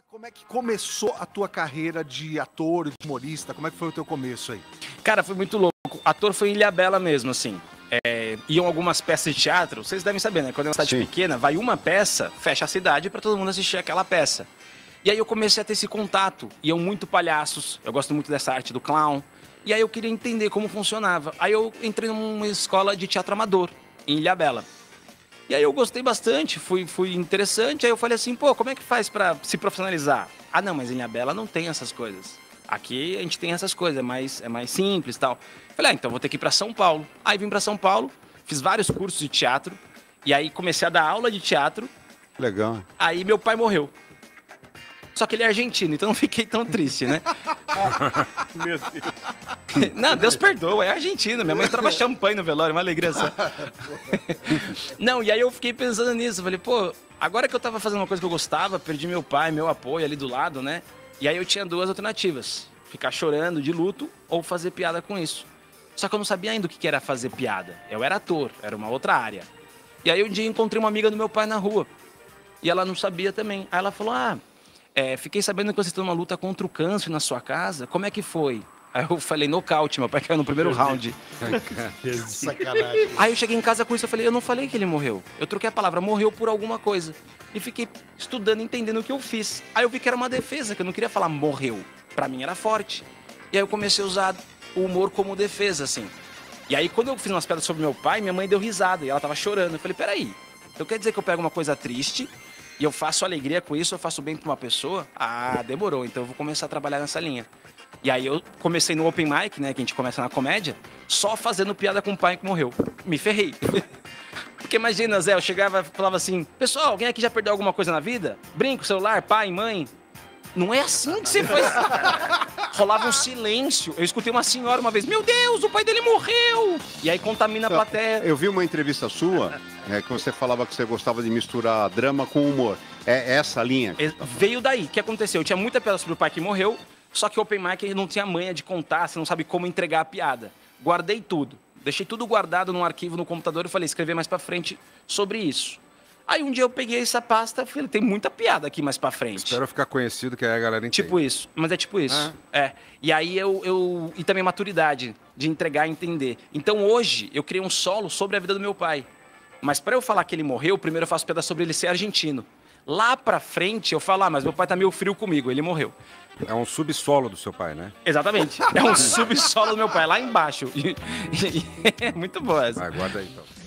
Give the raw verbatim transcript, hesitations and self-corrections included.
Como é que começou a tua carreira de ator, de humorista? Como é que foi o teu começo aí? Cara, foi muito louco. Ator foi em Ilhabela mesmo, assim. É, iam algumas peças de teatro, vocês devem saber, né? Quando é uma cidade Sim. pequena, vai uma peça, fecha a cidade pra todo mundo assistir aquela peça. E aí eu comecei a ter esse contato. Iam muito palhaços, eu gosto muito dessa arte do clown. E aí eu queria entender como funcionava. Aí eu entrei numa escola de teatro amador, em Ilhabela. E aí eu gostei bastante, fui, fui interessante. Aí eu falei assim, pô, como é que faz pra se profissionalizar? Ah, não, mas em Ilhabela não tem essas coisas. Aqui a gente tem essas coisas, é mais, é mais simples e tal. Falei, ah, então vou ter que ir pra São Paulo. Aí vim pra São Paulo, fiz vários cursos de teatro. E aí comecei a dar aula de teatro. Legal. Aí meu pai morreu. Só que ele é argentino, então não fiquei tão triste, né? Meu Deus. Não, Deus perdoa, é argentino. Minha mãe trava champanhe no velório, uma alegria só. Não, e aí eu fiquei pensando nisso. Falei, pô, agora que eu tava fazendo uma coisa que eu gostava, perdi meu pai, meu apoio ali do lado, né? E aí eu tinha duas alternativas. Ficar chorando de luto ou fazer piada com isso. Só que eu não sabia ainda o que era fazer piada. Eu era ator, era uma outra área. E aí um dia encontrei uma amiga do meu pai na rua. E ela não sabia também. Aí ela falou, ah... É, fiquei sabendo que você está numa luta contra o câncer na sua casa. Como é que foi? Aí eu falei, nocaute, meu pai caiu no primeiro round. Sacanagem. Aí eu cheguei em casa com isso, eu falei, eu não falei que ele morreu. Eu troquei a palavra, morreu por alguma coisa. E fiquei estudando, entendendo o que eu fiz. Aí eu vi que era uma defesa, que eu não queria falar morreu. Pra mim era forte. E aí eu comecei a usar o humor como defesa, assim. E aí quando eu fiz umas pedras sobre meu pai, minha mãe deu risada e ela tava chorando. Eu falei, peraí, então quer dizer que eu pego uma coisa triste... E eu faço alegria com isso, eu faço bem pra uma pessoa? Ah, demorou, então eu vou começar a trabalhar nessa linha. E aí eu comecei no open mic, né, que a gente começa na comédia, só fazendo piada com o pai que morreu. Me ferrei. Porque imagina, Zé, eu chegava e falava assim, pessoal, alguém aqui já perdeu alguma coisa na vida? Brinco, celular, pai, mãe? Não é assim que você faz. Rolava um silêncio. Eu escutei uma senhora uma vez, meu Deus, o pai dele morreu! E aí contamina a plateia. Eu vi uma entrevista sua, é, que você falava que você gostava de misturar drama com humor. É essa a linha? Veio daí. O que aconteceu? Eu tinha muita piada sobre o pai que morreu, só que o open mic não tinha manha de contar, você não sabe como entregar a piada. Guardei tudo. Deixei tudo guardado num arquivo no computador e falei, escrever mais pra frente sobre isso. Aí um dia eu peguei essa pasta e falei, tem muita piada aqui mais pra frente. Espero ficar conhecido, que aí a galera entende. Tipo isso, mas é tipo isso. Ah. É. E aí eu, eu... E também maturidade de entregar e entender. Então hoje eu criei um solo sobre a vida do meu pai. Mas pra eu falar que ele morreu, primeiro eu faço piada sobre ele ser argentino. Lá pra frente eu falo, ah, mas meu pai tá meio frio comigo, ele morreu. É um subsolo do seu pai, né? Exatamente. É um subsolo do meu pai, lá embaixo. É muito boa essa. Vai, guarda aí então.